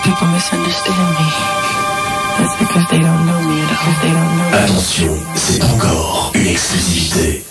people misunderstand me. That's because they don't know me, and because they don't know me. Attention, c'est encore une exclusivité.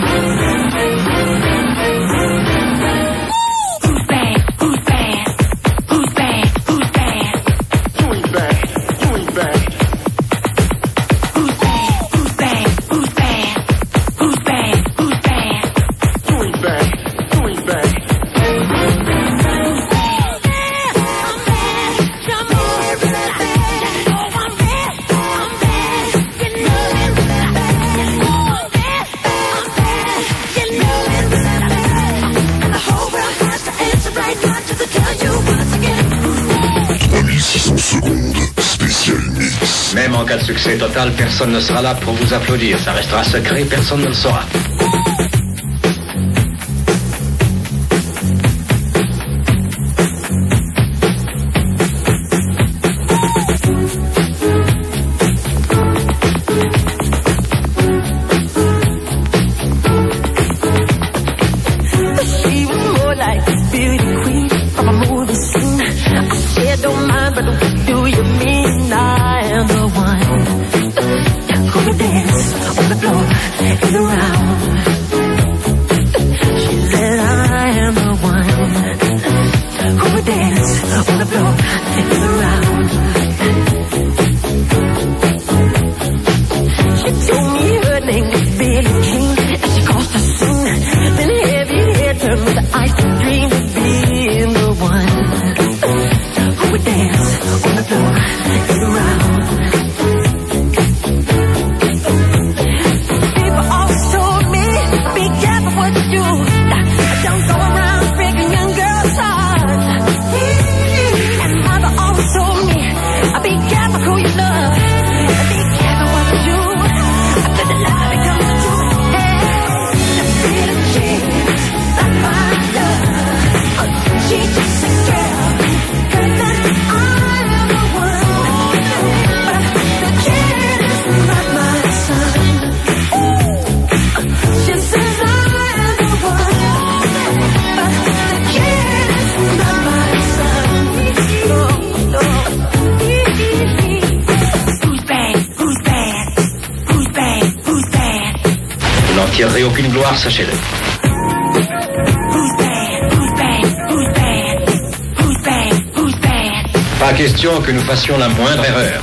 Même en cas de succès total, personne ne sera là pour vous applaudir. Ça restera secret, personne ne le saura. Tirerez aucune gloire, sachez-le. Pas question que nous fassions la moindre erreur.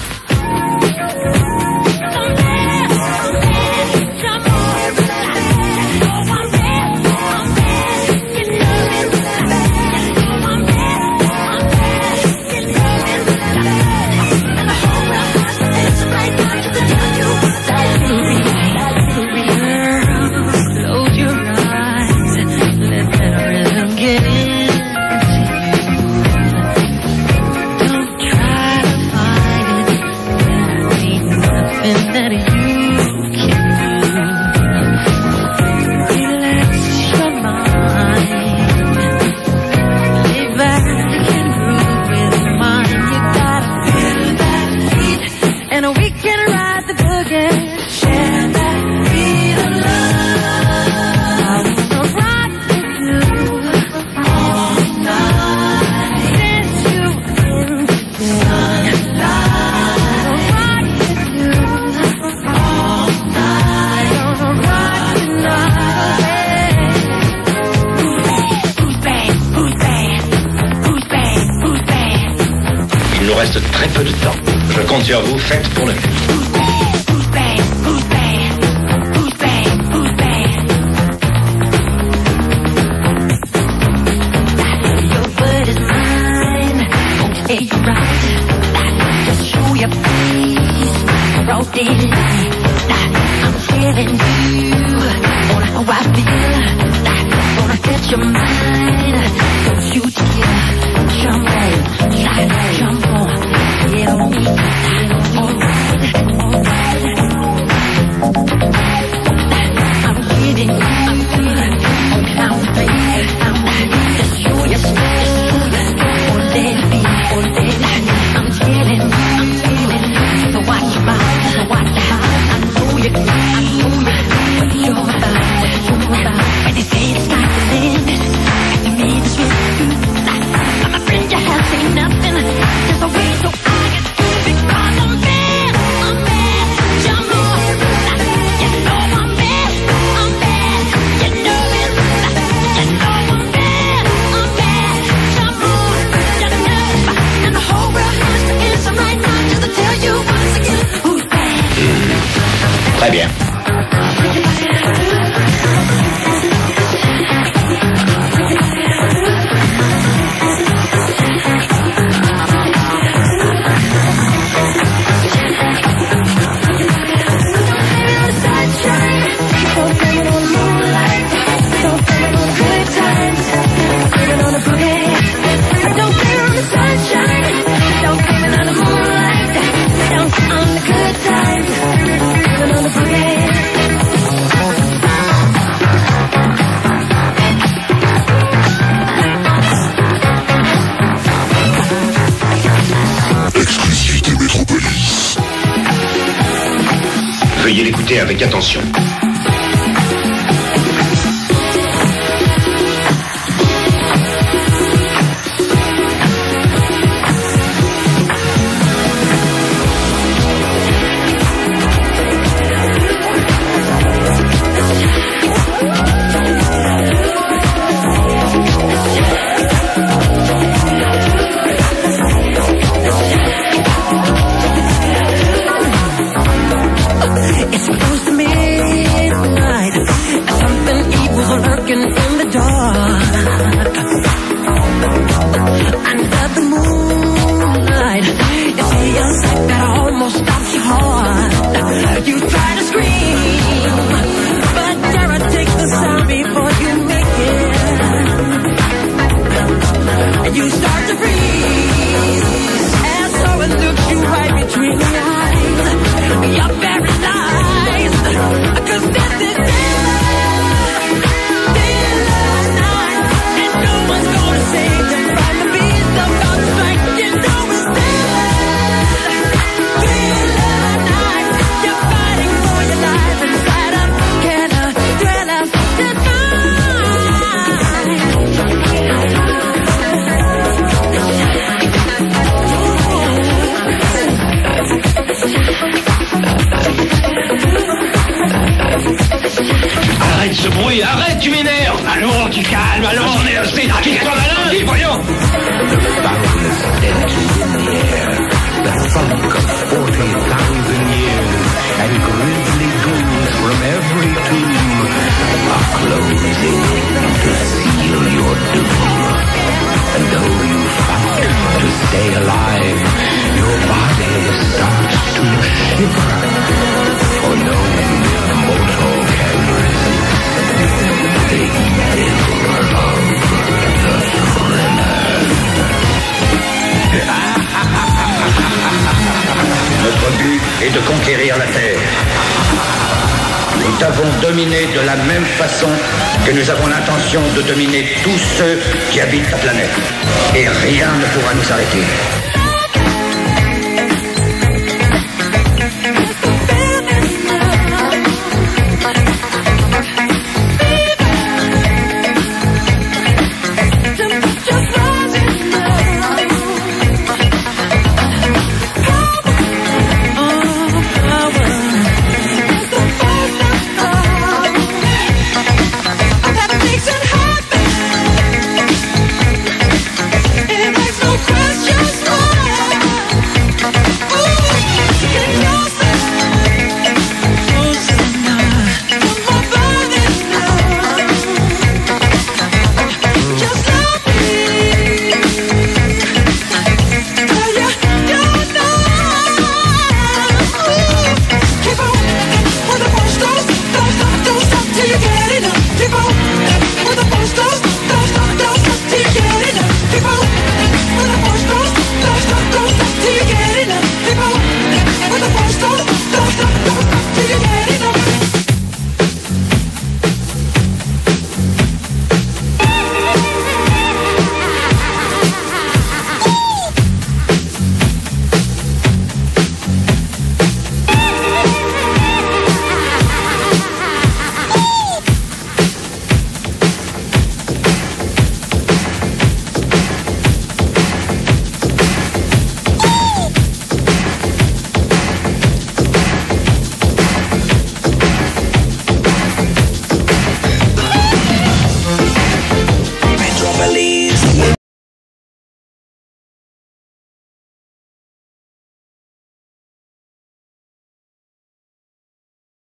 Il nous reste très peu de temps. Je compte sur vous, faites pour le mieux. Très bien. Veuillez l'écouter avec attention. Arrête ce bruit, arrête, tu m'énerves. Allons, tu calmes, allons. J'en ai assez, quitte-toi malin, et voyons. The funk of 40,000 years, and grisly ghouls from every tomb are closing to seal your doom. And though you fight to stay alive, your body starts to shiver, for no mortal can resist the evil of the thriller. Notre but est de conquérir la Terre. Nous t'avons dominé de la même façon que nous avons l'intention de dominer tous ceux qui habitent la planète. Et rien ne pourra nous arrêter.